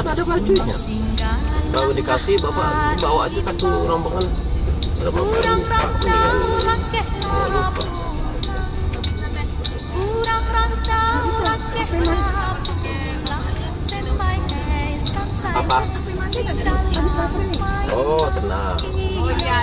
ada bajunya. Kalau dikasih bapak bawa aja satu rombongan. Berapa kali lupa. Apa? Oh, tenang. Oh iya.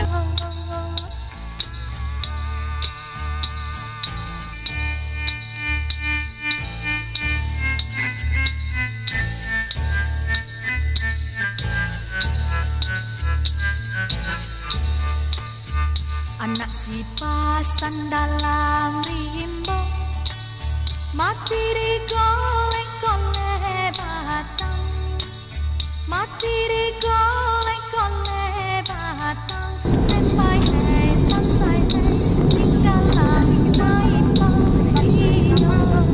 Anak si pasan dalam rimbo, mati digolek-golek batang, mati digolek-golek batang. Senpai hei, sansai hei, singgalang naipang iyo.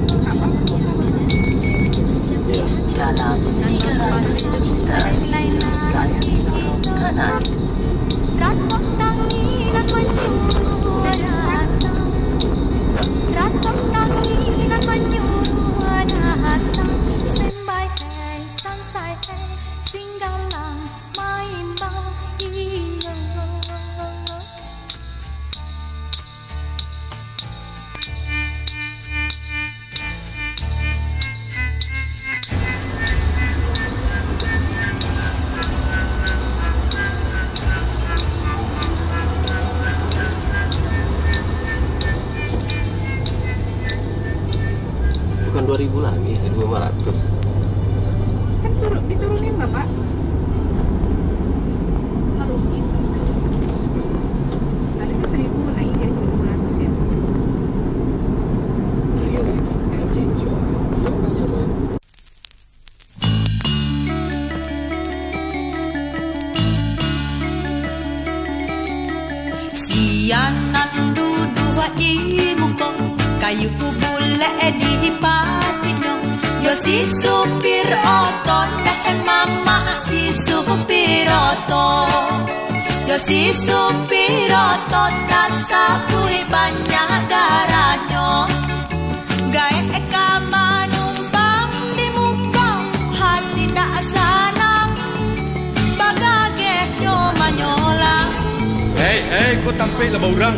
Dalam 300 meter, teruskan belok kanan. Ratok tanginan menyuruh datang, ratok tanginan menyuruh datang. Senpai hei, sansai hei, singgalang maimbang iyo. Bukan 2000 lagi, 1500. Kan diturunin Bapak. Tadi itu 1000 naik jadi 1500 ya. Sianan duduk di muka, kayu bule di pacino. Yo si supir oto, mama si supir oto. Yo si supir oto, tak sabui banyak garanyo. Gae kama numpang di muka, hati tak sanang. Bagage nyo manyolang. Hei, kau tampil lah orang.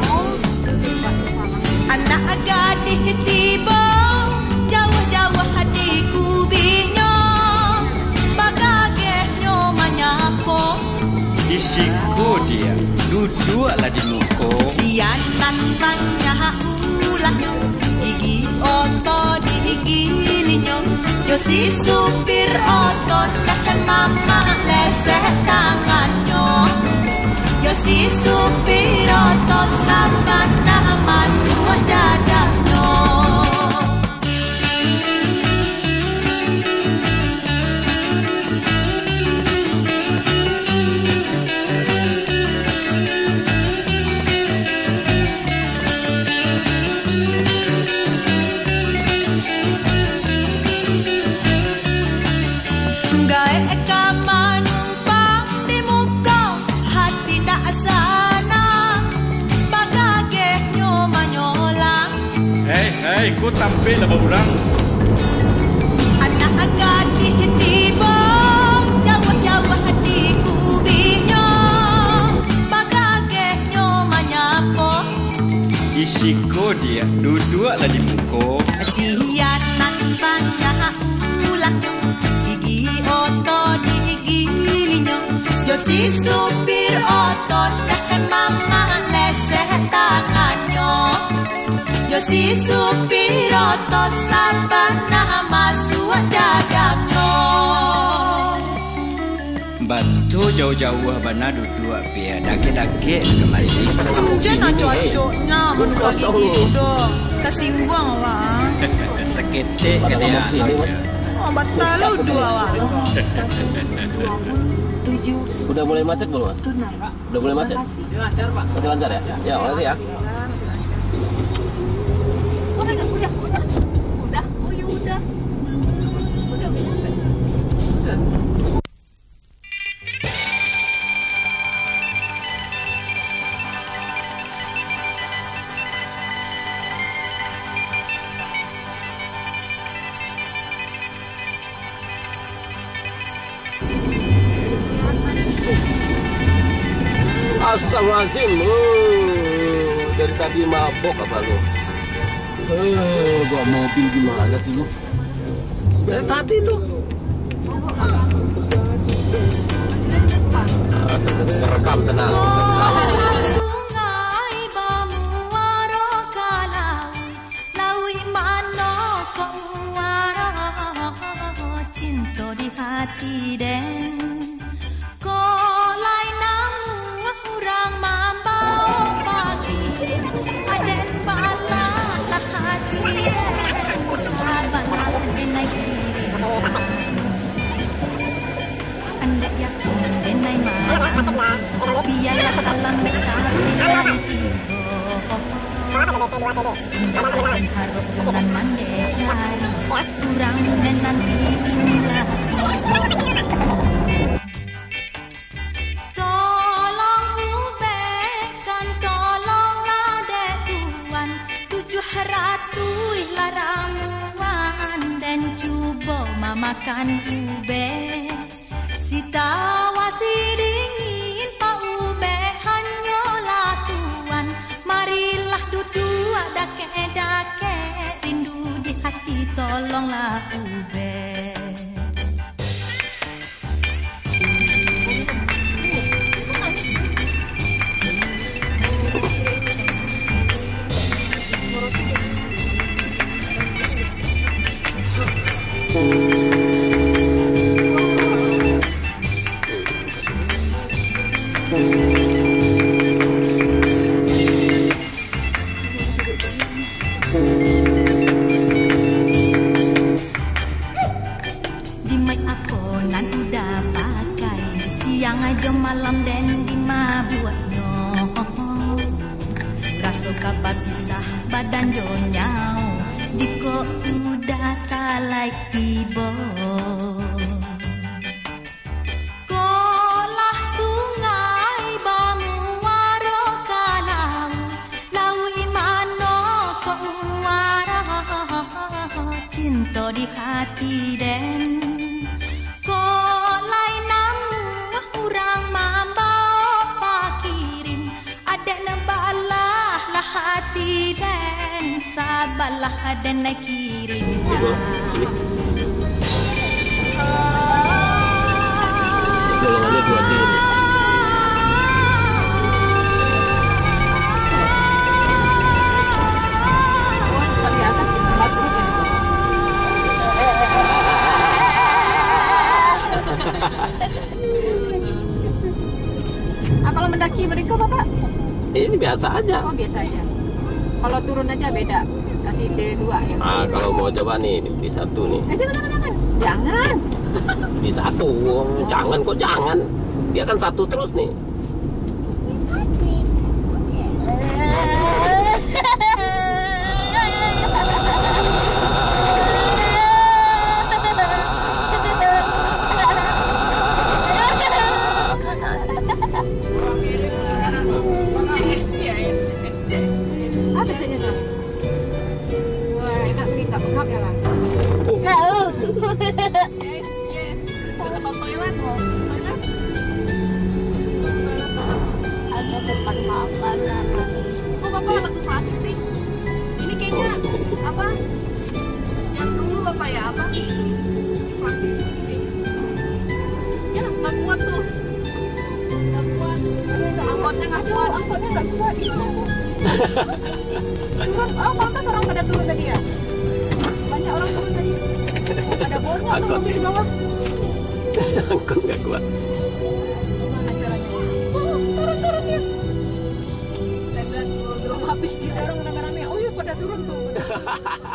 Anak gadis tiba, jauh-jauh hati kubinyo. Bagagehnya menyapo. Isiko dia, duduklah di muka. Sianan banyak ulahnya, gigi oto di gilinyo. Yo si supir oto, dan mama leseh tangannya. Yo si supir oto, sabana masuk dadanya. Gae kama numpang di muka, hati tak sana. Bagagehnya menyolang. Hei, kau tampil lah orang. Anak gadis tiba, jauh-jauh hati kubinyo. Bagagehnya menyapo. Isiko dia, duduklah di muka. Sianan banyak ulahnya, gigi oto di gilinyo. Yo si supir oto, dan mama leseh tangannya. Yo si supir oto, sabana masuk dadamnya. Bantu jauh-jauh bana duduk biar dake-dake kemari. Jangan cocoknya menukar gigi duduk. Tersinggung awak. Seketik ke dia. Oh, batal lu dua awak. Udah mulai macet belum, Mas? Udah mulai macet? Masih lancar ya? Ya, makasih ya. Udah. Oh ya udah. Astagfirullahaladzim. Dari tadi mabok apa lu? Bawa mobil gimana sih lu? Dari tadi tuh. Rekam tenang. Sungai bamuaro kalawi lawi mano kok waro cinta di hati den kolai namu kurang mambau pagi aden bala lah hati den sabar denai kiri anda yakin denai mana biaya alam harap jangan mandai kurang dan nanti inilah tolong ubahkan tolonglah dek tuan 700 ramuan dan cuba mamakan ube si tawa si dingin pak ube hanyalah tuan marilah duduk dake rindu di hati tolonglah ube. Jimai aponan udah pakai siang aja malam dan dima buatnya raso kabar pisah badan jonyau jika udah talai tiba kolah sungai bamuaro kalawi lawi mano kok waro cinta di hati den kolai namu urang mambau pakirin adek nebalah lah hati den sabalah den naik kirim Golongannya 2D ini. Kalau mendaki mereka Bapak? Ini biasa aja. Oh biasa aja. Kalau turun aja beda. Kasih D2 ya. Nah, kalau mau coba nih di satu nih. Jangan. Jangan. Di satu. Jangan kok jangan. Dia kan satu terus nih. Apa ceknya tuh? Wah enak minta menghap ya lah. Yes. Kita ke toilet. Ada tempat makan. Kok Bapak lagu klasik sih? Ini kayaknya apa? Yang dulu Bapak ya apa? Klasik ini. Ya nggak kuat tuh. Nggak kuat. Angkotnya nggak kuat. Turun, pantas orang pada turun tadi ya? Banyak orang turun tadi. Ada bosnya tuh di bawah. Angkot nggak kuat. Gimana caranya? Turun ya. Saya bilang belum habis kita orang rame-rame. Oh iya pada turun tuh.